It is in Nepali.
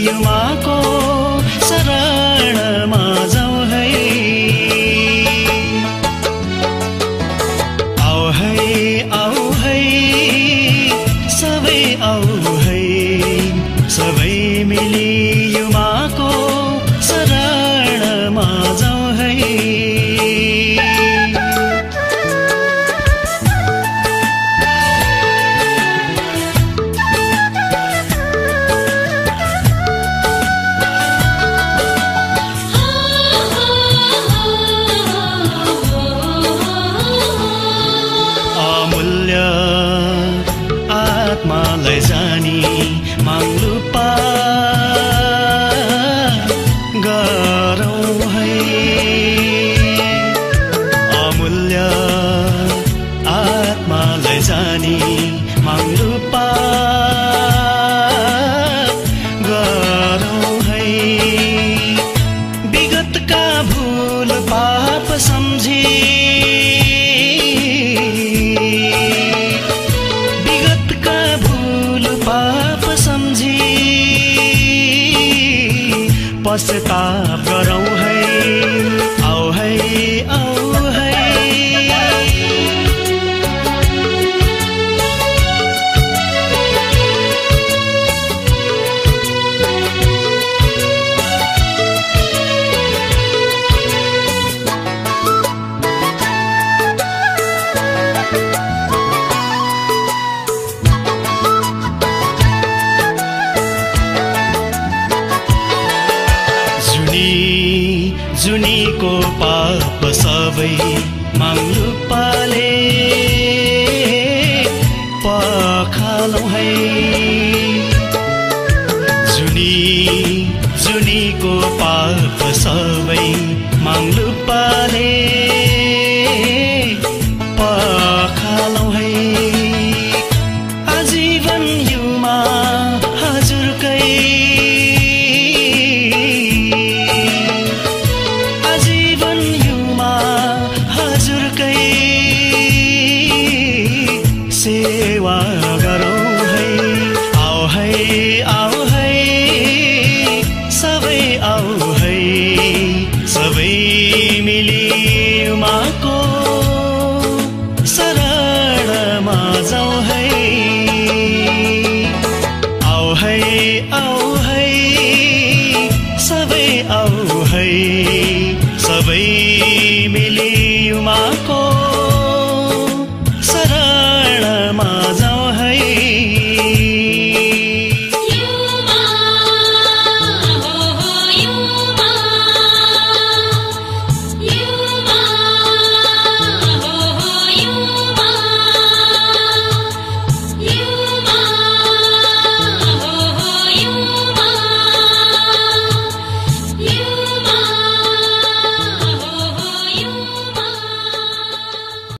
युमाको शरणमा जाऊ है। आऊ है सबै आऊ है, सबै मिली युमाको शरणमा जाऊ है। अमूल्य आत्मालाई जानी माग्लुपा गरौँ है। अमूल्य आत्मालाई जानी माग्लुपा गरौँ है। विगतका भूल पाप सम्झी, विगतका भूल पाप सम्झी पश्चाताप गरौँ है। आऊ है आऊ है। जुनीको पाप सबै माग्लुपाले पखालौँ है। जुनीको पाप सबै माग्लुपाले पखालौँ है। आजीवन युमा हजुरकै, सेवा गरौँ है। आऊ है सबै आऊ है, सबै मिली युमाको शरणमा जाऊ है। आऊ है सबै आऊ है।